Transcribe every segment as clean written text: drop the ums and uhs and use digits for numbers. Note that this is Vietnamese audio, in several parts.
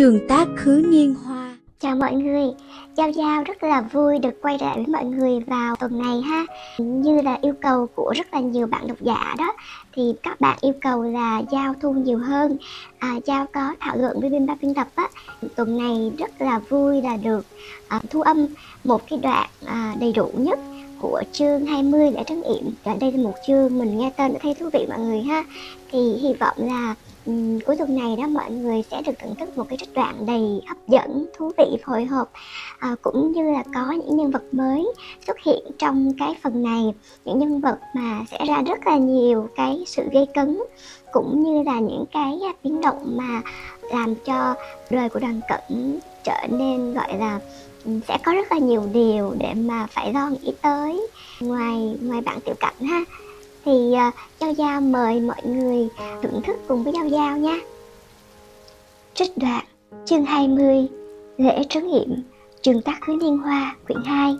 Trường Tác Khứ Niên Hoa. Chào mọi người, Giao Giao rất là vui được quay lại với mọi người vào tuần này ha. Như là yêu cầu của rất là nhiều bạn độc giả đó, thì các bạn yêu cầu là Giao thu nhiều hơn. Giao có thảo luận với bên ban biên tập á. Tuần này rất là vui là được thu âm một cái đoạn đầy đủ nhất của chương 20 lễ trấn yểm. Đây là một chương mình nghe tên đã thấy thú vị mọi người ha. Thì hy vọng là cuối tuần này đó mọi người sẽ được thưởng thức một cái trích đoạn đầy hấp dẫn, thú vị, hồi hộp, cũng như là có những nhân vật mới xuất hiện trong cái phần này, những nhân vật mà sẽ ra rất là nhiều cái sự gây cấn, cũng như là những cái biến động mà làm cho đời của Đoàn Cẩn trở nên gọi là sẽ có rất là nhiều điều để mà phải lo nghĩ tới ngoài bạn Tiểu Cảnh ha. Thì Giao Giao mời mọi người thưởng thức cùng với Giao Giao nha. Trích đoạn chương 20 lễ trấn yểm, Trường Tác Khứ Niên Hoa, quyển 2.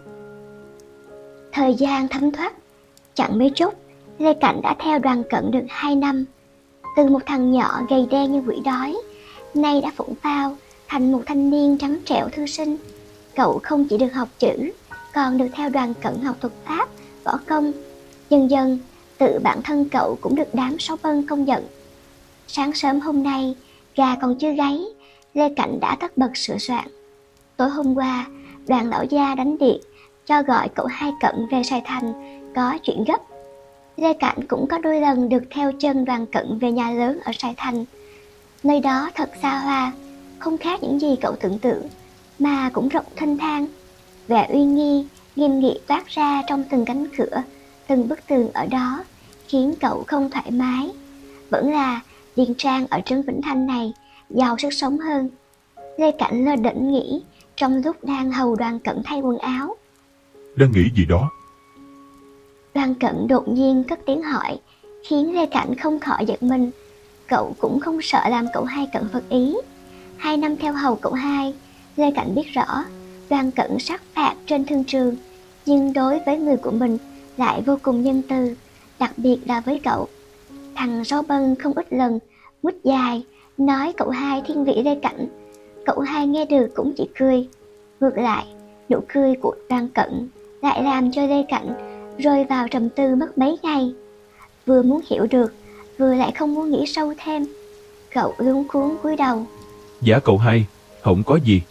Thời gian thấm thoát, chẳng mấy chốc Lê Cảnh đã theo Đoàn Cẩn được 2 năm. Từ một thằng nhỏ gầy đen như quỷ đói, nay đã phụng phao thành một thanh niên trắng trẻo thư sinh. Cậu không chỉ được học chữ, còn được theo Đoàn Cẩn học thuật pháp, võ công. Dần dần tự bản thân cậu cũng được đám sáu bân công nhận. Sáng sớm hôm nay, gà còn chưa gáy, Lê Cảnh đã tất bật sửa soạn. Tối hôm qua, Đoàn lão gia đánh điện cho gọi cậu Hai Cận về Sài Thành, có chuyện gấp. Lê Cảnh cũng có đôi lần được theo chân Đoàn Cận về nhà lớn ở Sài Thành. Nơi đó thật xa hoa, không khác những gì cậu tưởng tượng, mà cũng rộng thênh thang. Vẻ uy nghi, nghiêm nghị toát ra trong từng cánh cửa, từng bức tường ở đó, khiến cậu không thoải mái. Vẫn là điền trang ở trấn Vĩnh Thanh này giàu sức sống hơn. Lê Cảnh lơ đễnh nghĩ trong lúc đang hầu Đoàn Cẩn thay quần áo. Đang nghĩ gì đó? Đoàn Cẩn đột nhiên cất tiếng hỏi, khiến Lê Cảnh không khỏi giật mình. Cậu cũng không sợ làm cậu Hai Cận phật ý. 2 năm theo hầu cậu Hai, Lê Cảnh biết rõ Đoàn Cẩn sát phạt trên thương trường, nhưng đối với người của mình lại vô cùng nhân từ, đặc biệt là với cậu. Thằng Sáu Bân không ít lần mút dài nói cậu Hai thiên vị Lê Cảnh. Cậu Hai nghe được cũng chỉ cười. Ngược lại, nụ cười của Đoàn Cẩn lại làm cho Lê Cảnh rơi vào trầm tư mất mấy ngày. Vừa muốn hiểu được, vừa lại không muốn nghĩ sâu thêm. Cậu luống cuống cúi đầu. Dạ cậu Hai, không có gì.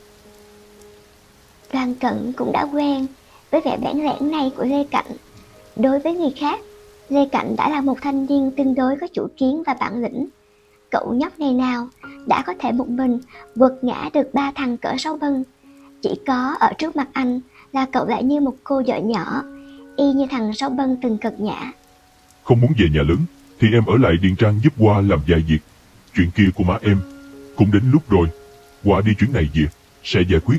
Đoàn Cẩn cũng đã quen với vẻ bẽn lẽn này của Lê Cảnh. Đối với người khác, Lê Cảnh đã là một thanh niên tương đối có chủ kiến và bản lĩnh. Cậu nhóc ngày nào đã có thể một mình vượt ngã được 3 thằng cỡ Sáu Bân. Chỉ có ở trước mặt anh là cậu lại như một cô vợ nhỏ, y như thằng Sáu Bân từng cật nhã. Không muốn về nhà lớn thì em ở lại Điền Trang giúp Hoa làm vài việc. Chuyện kia của má em cũng đến lúc rồi. Hoa đi chuyến này về sẽ giải quyết.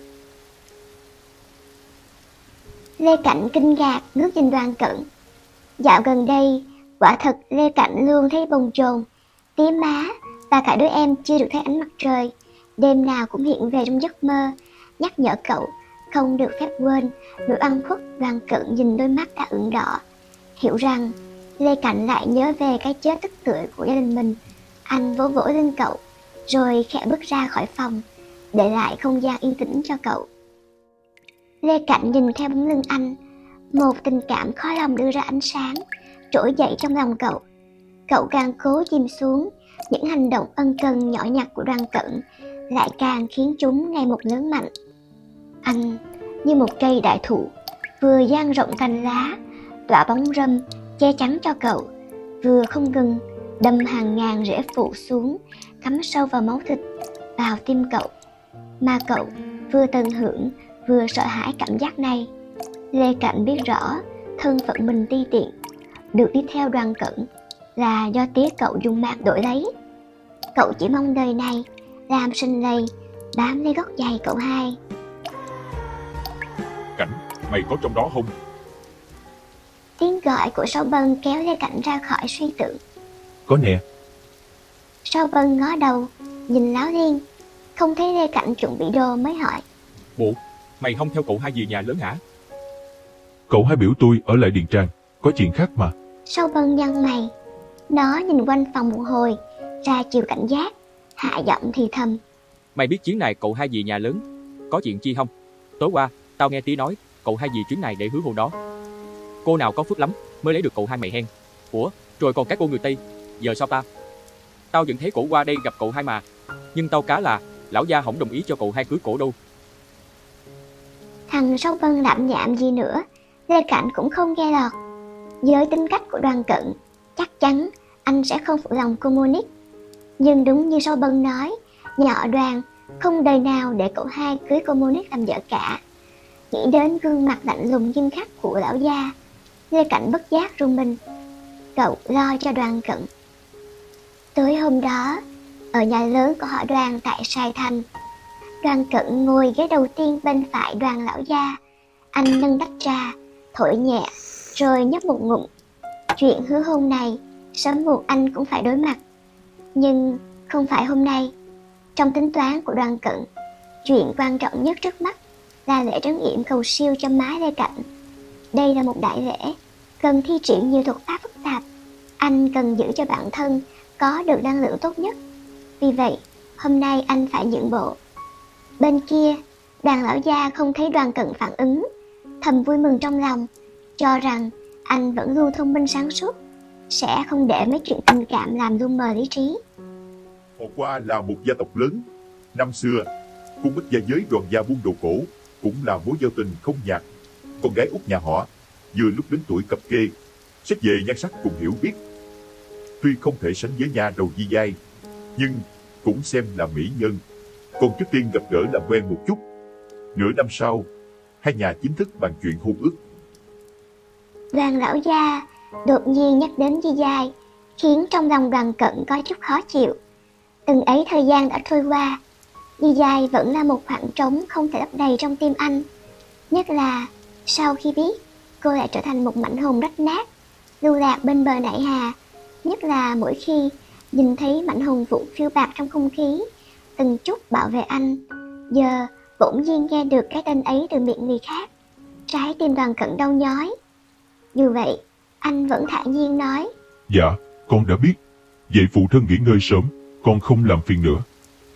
Lê Cảnh kinh ngạc ngước nhìn Đoàn Cẩn. Dạo gần đây, quả thật Lê Cảnh luôn thấy bồn chồn. Tía má và cả đứa em chưa được thấy ánh mặt trời, đêm nào cũng hiện về trong giấc mơ, nhắc nhở cậu không được phép quên nỗi ăn khuất. Đoàn Cẩn nhìn đôi mắt đã ửng đỏ, hiểu rằng Lê Cảnh lại nhớ về cái chết tức tưởi của gia đình mình. Anh vỗ vỗ lưng cậu, rồi khẽ bước ra khỏi phòng, để lại không gian yên tĩnh cho cậu. Lê Cảnh nhìn theo bóng lưng anh, một tình cảm khó lòng đưa ra ánh sáng trỗi dậy trong lòng cậu. Cậu càng cố chìm xuống, những hành động ân cần nhỏ nhặt của Đoàn Cẩn lại càng khiến chúng ngày một lớn mạnh. Anh như một cây đại thụ, vừa dang rộng cành lá, tỏa bóng râm che chắn cho cậu, vừa không ngừng đâm hàng ngàn rễ phụ xuống, cắm sâu vào máu thịt, vào tim cậu. Mà cậu vừa tận hưởng vừa sợ hãi cảm giác này. Lê Cảnh biết rõ thân phận mình ti tiện, được đi theo Đoàn Cẩn là do tía cậu dùng mạng đổi lấy. Cậu chỉ mong đời này làm sinh lầy bám lấy gót giày cậu Hai. Cảnh, mày có trong đó không? Tiếng gọi của Sáu Bân kéo Lê Cảnh ra khỏi suy tưởng. Có nè. Sáu Bân ngó đầu nhìn láo liên, không thấy Lê Cảnh chuẩn bị đồ mới hỏi. Bộ, mày không theo cậu Hai về nhà lớn hả? Cậu Hai biểu tôi ở lại Điền Trang, có chuyện khác mà. Sáu Bân nhăn mày, nó nhìn quanh phòng một hồi, ra chiều cảnh giác, hạ giọng thì thầm. Mày biết chuyến này cậu hai dì nhà lớn có chuyện chi không? Tối qua, tao nghe tí nói, cậu hai dì chuyến này để hứa hôn đó. Cô nào có phước lắm mới lấy được cậu hai mày hen. Ủa, rồi còn các cô người Tây, giờ sao ta? Tao vẫn thấy cổ qua đây gặp cậu hai mà. Nhưng tao cá là, lão gia không đồng ý cho cậu hai cưới cổ đâu. Thằng Sáu Vân lẩm nhẩm gì nữa, Lê Cảnh cũng không nghe lọt. Với tính cách của Đoàn Cận, chắc chắn anh sẽ không phụ lòng cô Monique. Nhưng đúng như Sáu Vân nói, nhà họ Đoàn không đời nào để cậu hai cưới cô Monique làm vợ cả. Nghĩ đến gương mặt lạnh lùng nghiêm khắc của lão gia, Lê Cảnh bất giác run mình. Cậu lo cho Đoàn Cận. Tối hôm đó, ở nhà lớn của họ Đoàn tại Sài Thành, Đoàn Cận ngồi ghế đầu tiên bên phải Đoàn lão gia. Anh nâng tách trà, thổi nhẹ, rồi nhấp một ngụm. Chuyện hứa hôn này, sớm muộn anh cũng phải đối mặt. Nhưng không phải hôm nay. Trong tính toán của Đoàn Cận, chuyện quan trọng nhất trước mắt là lễ trấn yểm cầu siêu cho má Lê Cảnh. Đây là một đại lễ, cần thi triển nhiều thuật pháp phức tạp. Anh cần giữ cho bản thân có được năng lượng tốt nhất. Vì vậy, hôm nay anh phải nhượng bộ. Bên kia, Đoàn lão gia không thấy Đoàn Cận phản ứng, thầm vui mừng trong lòng, cho rằng anh vẫn luôn thông minh sáng suốt, sẽ không để mấy chuyện tình cảm làm lu mờ lý trí. Họ Qua là một gia tộc lớn. Năm xưa, cung bích gia giới Đoàn gia buôn đồ cổ cũng là mối giao tình không nhạt. Con gái út nhà họ vừa lúc đến tuổi cập kê, xét về nhan sắc cùng hiểu biết. Tuy không thể sánh với nhà đầu Di Giai, nhưng cũng xem là mỹ nhân. Còn trước tiên gặp gỡ làm quen một chút. Nửa năm sau, hai nhà chính thức bàn chuyện hôn ước. Đoàn lão gia đột nhiên nhắc đến Di Giai, khiến trong lòng Đoàn Cận có chút khó chịu. Từng ấy thời gian đã trôi qua, Di Giai vẫn là một khoảng trống không thể lấp đầy trong tim anh. Nhất là sau khi biết cô lại trở thành một mảnh hồn rách nát, lưu lạc bên bờ nại hà. Nhất là mỗi khi nhìn thấy mảnh hồn vụ phiêu bạt trong không khí, từng chút bảo vệ anh. Giờ bỗng nhiên nghe được cái tên ấy từ miệng người khác, trái tim Đoàn Cận đau nhói. Dù vậy, anh vẫn thản nhiên nói: Dạ, con đã biết. Vậy phụ thân nghỉ ngơi sớm, con không làm phiền nữa.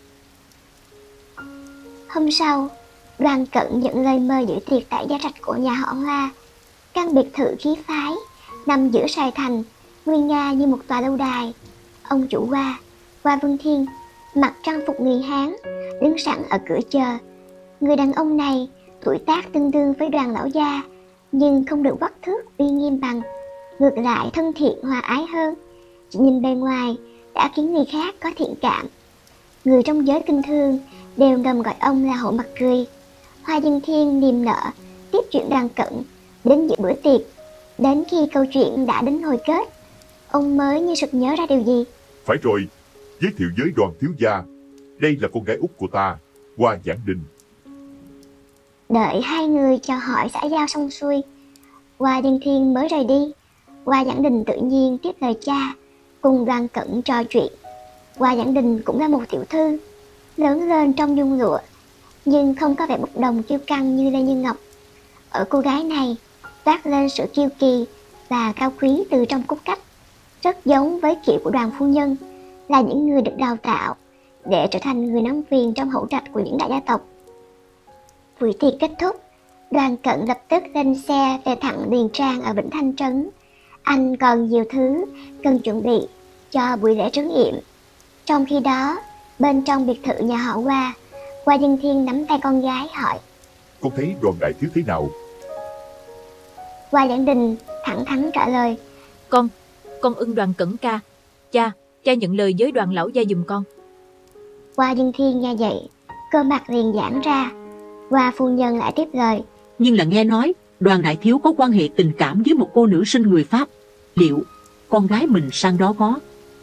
Hôm sau, Đoàn Cận nhận lời mời dự tiệc tại gia trạch của nhà họ Hoa. Căn biệt thự khí phái nằm giữa Sài Thành, nguy nga như một tòa lâu đài. Ông chủ Hoa, Hoa Vân Thiên, mặc trang phục người Hán, đứng sẵn ở cửa chờ. Người đàn ông này tuổi tác tương đương với Đoàn lão gia, nhưng không được quắc thước uy nghiêm bằng, ngược lại thân thiện hòa ái hơn. Chỉ nhìn bề ngoài đã khiến người khác có thiện cảm. Người trong giới kinh thương đều ngầm gọi ông là Hổ Mặt Cười. Hoa Dân Thiên niềm nở tiếp chuyện Đoàn Cận đến dự bữa tiệc. Đến khi câu chuyện đã đến hồi kết, ông mới như sực nhớ ra điều gì. Phải rồi, giới thiệu với Đoàn thiếu gia, đây là con gái út của ta, Hoa Giảng Đình. Đợi hai người chào hỏi xã giao xong xuôi, Hoa Dân Thiên mới rời đi. Hoa Giảng Đình tự nhiên tiếp lời cha, cùng Đoàn Cận trò chuyện. Hoa Giảng Đình cũng là một tiểu thư, lớn lên trong nhung lụa, nhưng không có vẻ bốc đồng kiêu căng như Lê Như Ngọc. Ở cô gái này toát lên sự kiêu kỳ và cao quý từ trong cốt cách, rất giống với kiểu của Đoàn phu nhân, là những người được đào tạo để trở thành người nắm quyền trong hậu trạch của những đại gia tộc. Buổi tiệc kết thúc, Đoàn Cận lập tức lên xe về thẳng Điền Trang ở Vĩnh Thanh Trấn. Anh còn nhiều thứ cần chuẩn bị cho buổi lễ trấn yểm. Trong khi đó, bên trong biệt thự nhà họ Hoa, Hoa Dân Thiên nắm tay con gái hỏi: Con thấy Đoàn đại thiếu thế nào? Hoa Giảng Đình thẳng thắn trả lời: Con ưng Đoàn Cẩn ca. Cha nhận lời với Đoàn lão gia giùm con. Hoa Dân Thiên nghe vậy, cơ mặt liền giãn ra. Hoa phu nhân lại tiếp lời: Nhưng là nghe nói Đoàn đại thiếu có quan hệ tình cảm với một cô nữ sinh người Pháp. Liệu con gái mình sang đó có?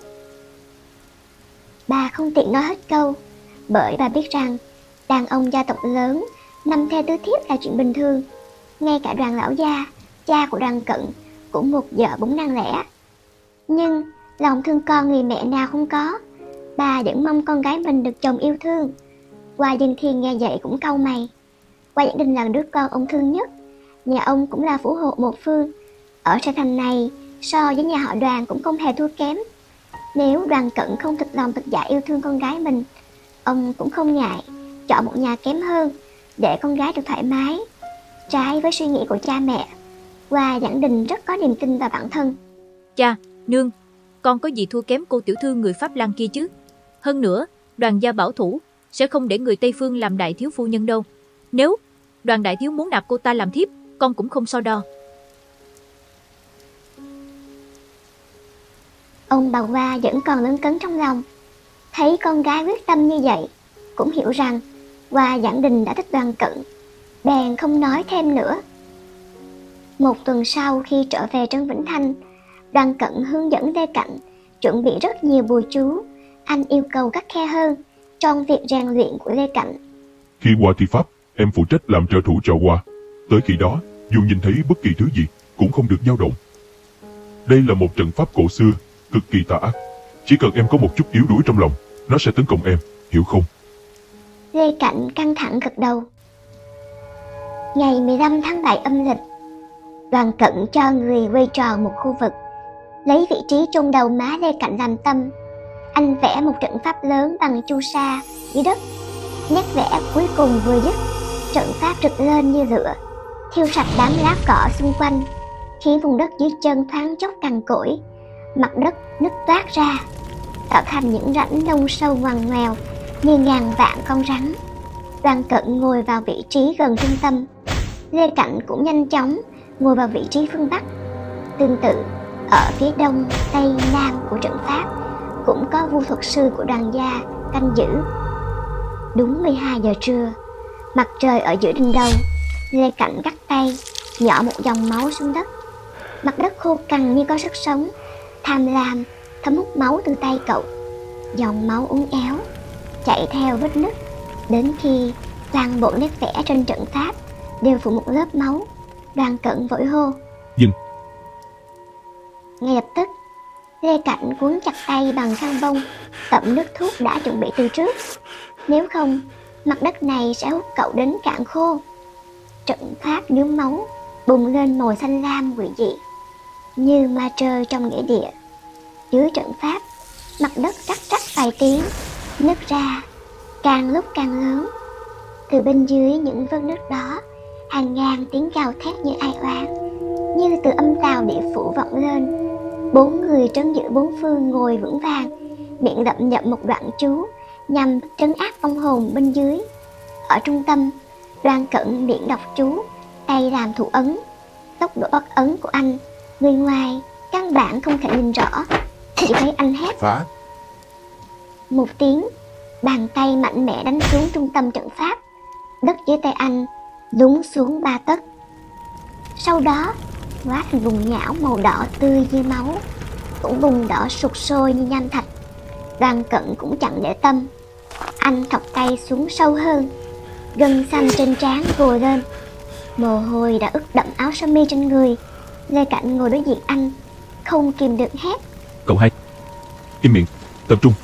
Bà không tiện nói hết câu, bởi bà biết rằng đàn ông gia tộc lớn nằm theo tứ thiếp là chuyện bình thường. Ngay cả Đoàn lão gia, cha của Đoàn Cận, cũng một vợ bốn năng lẻ. Nhưng lòng thương con người mẹ nào không có. Bà vẫn mong con gái mình được chồng yêu thương. Hoa Dân Thiên nghe vậy cũng cau mày. Hoa Giảng Đình là đứa con ông thương nhất, nhà ông cũng là phủ hộ một phương. Ở Sài Thành này, so với nhà họ Đoàn cũng không hề thua kém. Nếu Đoàn Cận không thực lòng thực dạ yêu thương con gái mình, Ông cũng không ngại chọn một nhà kém hơn để con gái được thoải mái. Trái với suy nghĩ của cha mẹ, Hoa Giảng Đình rất có niềm tin vào bản thân. Cha, nương, con có gì thua kém cô tiểu thư người Pháp Lan kia chứ? Hơn nữa, Đoàn gia bảo thủ sẽ không để người Tây Phương làm đại thiếu phu nhân đâu. Nếu Đoàn đại thiếu muốn nạp cô ta làm thiếp, con cũng không so đo. Ông bà Hoa vẫn còn lấn cấn trong lòng. Thấy con gái quyết tâm như vậy, cũng hiểu rằng Hoa Giảng Đình đã thích Đoàn Cận, bèn không nói thêm nữa. Một tuần sau khi trở về Trấn Vĩnh Thanh, Đoàn Cận hướng dẫn Lê Cạnh chuẩn bị rất nhiều bùa chú. Anh yêu cầu khắt khe hơn trong việc rèn luyện của Lê Cạnh. Khi qua thi pháp, em phụ trách làm trợ thủ cho Hoa. Tới khi đó, dù nhìn thấy bất kỳ thứ gì cũng không được dao động. Đây là một trận pháp cổ xưa, cực kỳ tà ác. Chỉ cần em có một chút yếu đuối trong lòng, nó sẽ tấn công em, hiểu không? Lê Cạnh căng thẳng gật đầu. Ngày 15 tháng 7 âm lịch, Đoàn Cận cho người quay tròn một khu vực, lấy vị trí trung đầu má Lê Cạnh làm tâm. Anh vẽ một trận pháp lớn bằng chu sa dưới đất. Nét vẽ cuối cùng vừa dứt, trận pháp rực lên như lửa, thiêu sạch đám lá cỏ xung quanh, khiến vùng đất dưới chân thoáng chốc cằn cỗi, mặt đất nứt toát ra, tạo thành những rãnh lông sâu ngoằn ngoèo như ngàn vạn con rắn. Đoàn Cận ngồi vào vị trí gần trung tâm. Lê Cạnh cũng nhanh chóng ngồi vào vị trí phương Bắc. Tương tự, ở phía đông, tây, nam của trận pháp cũng có vu thuật sư của Đoàn gia canh giữ. Đúng 12 giờ trưa, mặt trời ở giữa đỉnh đầu, Lê Cạnh cắt tay, nhỏ một dòng máu xuống đất. Mặt đất khô cằn như có sức sống, tham lam thấm hút máu từ tay cậu. Dòng máu uốn éo chạy theo vết nứt, đến khi toàn bộ nét vẽ trên trận pháp đều phủ một lớp máu. Đoàn Cận vội hô: Dừng! Ngay lập tức, Lê Cạnh cuốn chặt tay bằng khăn bông, tẩm nước thuốc đã chuẩn bị từ trước. Nếu không, mặt đất này sẽ hút cậu đến cạn khô. Trận pháp nhuốm máu bùng lên màu xanh lam quỷ dị, như ma trơi trong nghĩa địa. Dưới trận pháp, mặt đất rắc rắc vài tiếng, nứt ra, càng lúc càng lớn. Từ bên dưới những vết nứt đó, hàng ngàn tiếng gào thét như ai oán, như từ âm tào địa phủ vọng lên. 4 người trấn giữ bốn phương ngồi vững vàng, miệng đậm nhậm một đoạn chú nhằm trấn áp vong hồn bên dưới. Ở trung tâm, Đoàn Cận miệng đọc chú, tay làm thủ ấn. Tốc độ bắt ấn của anh, người ngoài căn bản không thể nhìn rõ, chỉ thấy anh hét Phá! một tiếng, bàn tay mạnh mẽ đánh xuống trung tâm trận pháp. Đất dưới tay anh lún xuống 3 tấc, sau đó hóa thành vùng nhão màu đỏ tươi như máu, cũng vùng đỏ sụt sôi như nham thạch. Đoàn Cận cũng chẳng để tâm, anh thọc tay xuống sâu hơn, gân xanh trên trán gồi lên, mồ hôi đã ướt đẫm áo sơ mi trên người. Lê Cạnh ngồi đối diện anh, không kìm được hét: Cậu hai! Im miệng, tập trung!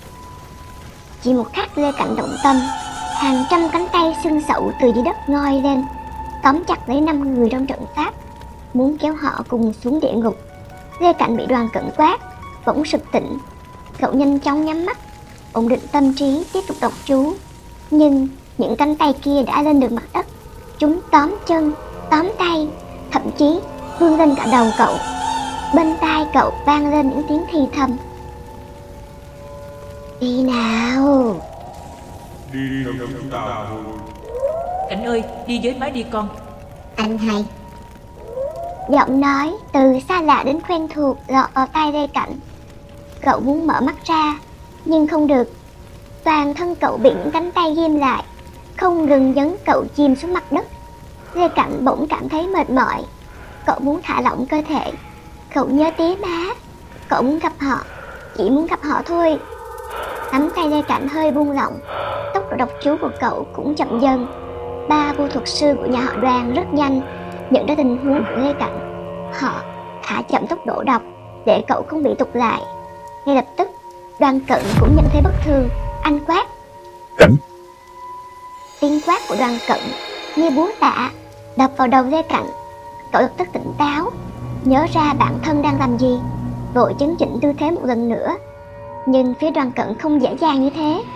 Chỉ một khắc Lê Cạnh động tâm, hàng trăm cánh tay xương sậu từ dưới đất ngoi lên, tóm chặt lấy 5 người trong trận pháp, muốn kéo họ cùng xuống địa ngục. Lê Cạnh bị Đoàn Cận quát, bỗng sực tỉnh. Cậu nhanh chóng nhắm mắt, ổn định tâm trí tiếp tục đọc chú. Nhưng những cánh tay kia đã lên được mặt đất, chúng tóm chân, tóm tay, thậm chí vươn lên cả đầu cậu. Bên tai cậu vang lên những tiếng thì thầm: Đi nào! Đi theo chúng ta thôi. Cảnh ơi, đi với máy đi con. Anh hay. Giọng nói từ xa lạ đến quen thuộc lọt vào tai Lê Cạnh. Cậu muốn mở mắt ra, nhưng không được. Toàn thân cậu bị những cánh tay ghim lại, không ngừng dẫn cậu chìm xuống mặt đất. Lê Cạnh bỗng cảm thấy mệt mỏi. Cậu muốn thả lỏng cơ thể. Cậu nhớ tía má. Cậu muốn gặp họ, chỉ muốn gặp họ thôi. Nắm tay Lê Cạnh hơi buông lỏng, tốc độ đọc chú của cậu cũng chậm dần. 3 vô thuật sư của nhà họ Đoàn rất nhanh nhận ra tình huống của Lê Cạnh. Họ thả chậm tốc độ đọc để cậu không bị tụt lại. Ngay lập tức, Đoàn Cận cũng nhận thấy bất thường. Anh quát: Đánh! Tiếng quát của Đoàn Cận như búa tạ đập vào đầu Lê Cạnh. Cậu lập tức tỉnh táo, nhớ ra bản thân đang làm gì, vội chấn chỉnh tư thế một lần nữa. Nhưng phía Đoàn Cận không dễ dàng như thế.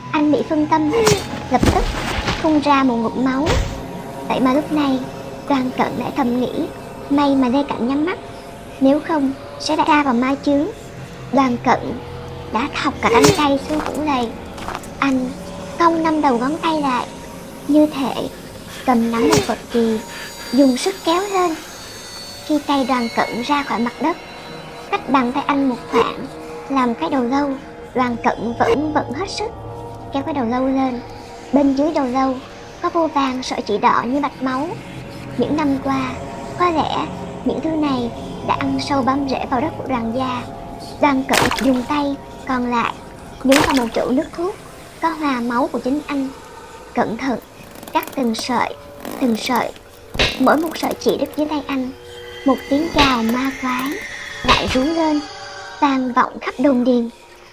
Anh bị phân tâm, lập tức phun ra một ngụm máu. Vậy mà lúc này Đoàn Cận lại thầm nghĩ, may mà Lê Cảnh nhắm mắt, nếu không sẽ đã ra vào ma chướng. Đoàn Cận đã thọc cả cánh tay xuống củ lầy. Anh cong 5 đầu ngón tay lại, như thể cầm nắm một vật gì, dùng sức kéo lên. Khi tay Đoàn Cận ra khỏi mặt đất, cách bàn tay anh một khoảng, làm cái đầu lâu, Đoàn Cận vẫn vận hết sức kéo cái đầu lâu lên. Bên dưới đầu lâu có vô vàn sợi chỉ đỏ như mạch máu. Những năm qua, có lẽ những thứ này đã ăn sâu bám rễ vào đất của Đoàn gia. Đoàn Cận dùng tay còn lại nhúng vào một chậu nước thuốc có hòa máu của chính anh, cẩn thận cắt từng sợi. Mỗi một sợi chỉ đứt dưới tay anh, một tiếng gào ma quái lại rú lên, vang vọng khắp đồn điền.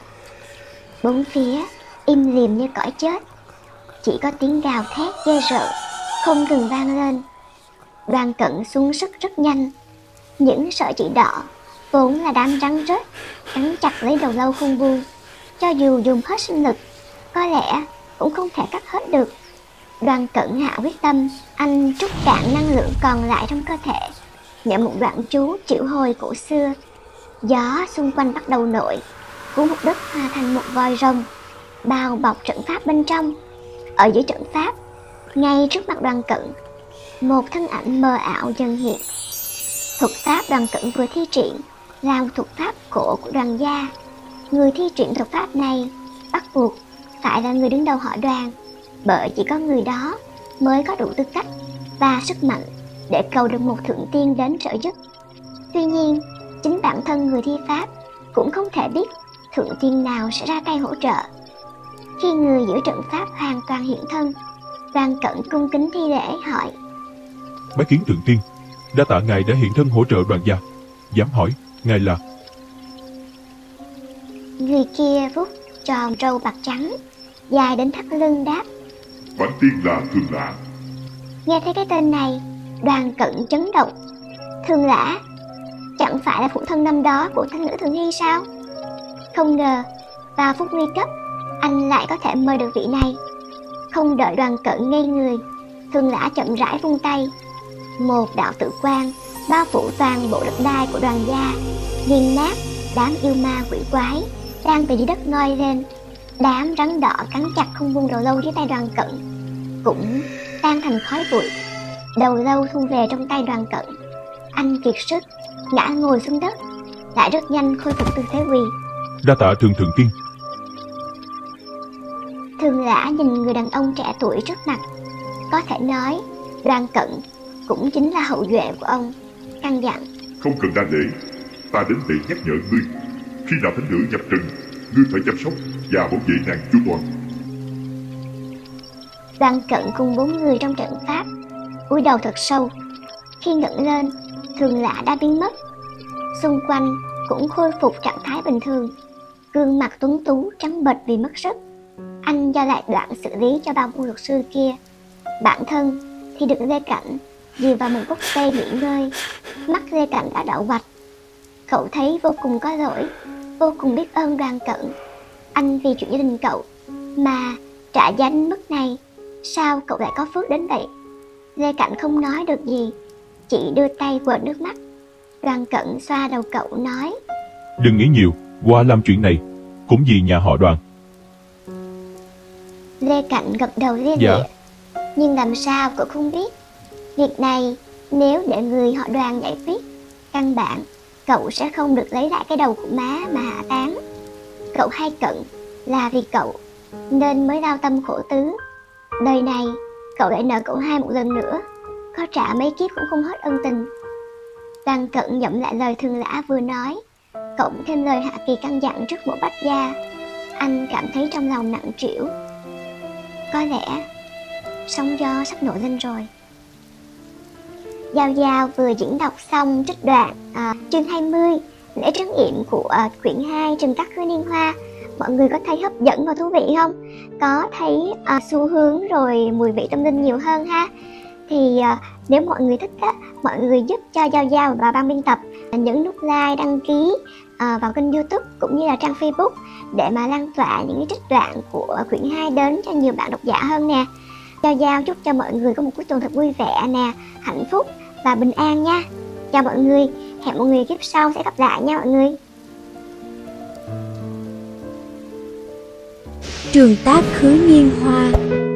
Bốn phía im lìm như cõi chết, chỉ có tiếng gào thét ghê rợn không ngừng vang lên. Đoàn Cận xuống sức rất nhanh. Những sợi chỉ đỏ vốn là đám rắn rết cắn chặt lấy đầu lâu không buông, cho dù dùng hết sinh lực có lẽ cũng không thể cắt hết được. Đoàn Cận hạ quyết tâm, anh trút cạn năng lượng còn lại trong cơ thể, niệm một đoạn chú triệu hồi cổ xưa. Gió xung quanh bắt đầu nổi, cuốn mặt đất hòa thành một vòi rồng, bao bọc trận pháp bên trong. Ở dưới trận pháp, ngay trước mặt Đoàn Cận, một thân ảnh mờ ảo dần hiện. Thuật pháp Đoàn Cận vừa thi triển là một thuật pháp cổ của Đoàn gia. Người thi triển thuật pháp này bắt buộc phải là người đứng đầu họ Đoàn, bởi chỉ có người đó mới có đủ tư cách và sức mạnh để cầu được một thượng tiên đến trợ giúp. Tuy nhiên, chính bản thân người thi pháp cũng không thể biết thượng tiên nào sẽ ra tay hỗ trợ. Khi người giữ trận pháp hoàn toàn hiện thân, Đoàn Cận cung kính thi lễ hỏi: Bái kiến thượng tiên, đa tạ ngài đã hiện thân hỗ trợ Đoàn gia. Dám hỏi ngài là? Người kia vuốt tròn râu bạc trắng dài đến thắt lưng đáp: Bản tiên là Thường Lã. Nghe thấy cái tên này, Đoàn Cận chấn động. Thường Lã chẳng phải là phụ thân năm đó của thanh nữ Thường Hy sao? Không ngờ vào phút nguy cấp anh lại có thể mời được vị này. Không đợi Đoàn Cận ngây người, Thường Lã chậm rãi vung tay, một đạo tự quang bao phủ toàn bộ đất đai của Đoàn gia, nghiền nát đám yêu ma quỷ quái đang từ dưới đất ngoi lên. Đám rắn đỏ cắn chặt không buông đầu lâu dưới tay Đoàn Cận cũng tan thành khói bụi. Đầu lâu thu về trong tay Đoàn Cận, anh kiệt sức ngã ngồi xuống đất, lại rất nhanh khôi phục tư thế quỳ. Đa tạ thượng tiên. Thường Lã nhìn người đàn ông trẻ tuổi trước mặt, có thể nói Đoàn Cận cũng chính là hậu duệ của ông, căn dặn: Không cần đa lễ, ta đến để nhắc nhở ngươi, khi nào thánh nữ nhập trận, ngươi phải chăm sóc và bảo vệ nàng chu toàn. Đoàn Cận cùng 4 người trong trận pháp cúi đầu thật sâu. Khi ngẩng lên, Thường Lã đã biến mất, xung quanh cũng khôi phục trạng thái bình thường. Gương mặt tuấn tú trắng bệch vì mất sức. Anh giao lại đoạn xử lý cho bao luật sư kia. Bản thân thì được Lê Cảnh dìu vào một gốc cây nghỉ ngơi. Mắt Lê Cảnh đã đậu vạch. Cậu thấy vô cùng có lỗi, vô cùng biết ơn Đoàn Cận. Anh vì chuyện gia đình cậu mà trả giá đến mức này, sao cậu lại có phước đến vậy? Lê Cảnh không nói được gì, chỉ đưa tay quệt nước mắt. Đoàn Cận xoa đầu cậu nói: Đừng nghĩ nhiều, qua làm chuyện này cũng vì nhà họ Đoàn. Lê Cảnh gật đầu lia lịa. Nhưng làm sao cậu không biết, việc này nếu để người họ Đoàn giải quyết, căn bản cậu sẽ không được lấy lại cái đầu của má mà hạ táng. Cậu hay Cận là vì cậu nên mới lao tâm khổ tứ. Đời này cậu lại nợ cậu hai một lần nữa, có trả mấy kiếp cũng không hết ân tình. Đoàn Cận nhẩm lại lời Thường Lã vừa nói, cộng thêm lời Hạ Kỳ căn dặn trước mộ Bách gia. Anh cảm thấy trong lòng nặng trĩu. Có lẽ sóng gió sắp nổi lên rồi. Giao Giao vừa diễn đọc xong trích đoạn chương 20 lễ trấn yểm của quyển 2 Trừng Cát Khứ Niên Hoa. Mọi người có thấy hấp dẫn và thú vị không? Có thấy xu hướng rồi mùi vị tâm linh nhiều hơn ha? Thì nếu mọi người thích á, mọi người giúp cho Giao Giao và ban biên tập nhấn nút like, đăng ký vào kênh YouTube cũng như là trang Facebook để mà lan tỏa những cái trích đoạn của quyển 2 đến cho nhiều bạn độc giả hơn nè. Cho Giao chúc cho mọi người có một cuối tuần thật vui vẻ nè, hạnh phúc và bình an nha. Chào mọi người, hẹn mọi người kiếp sau sẽ gặp lại nha mọi người. Trường Tác Khứ Nhiên Hoa.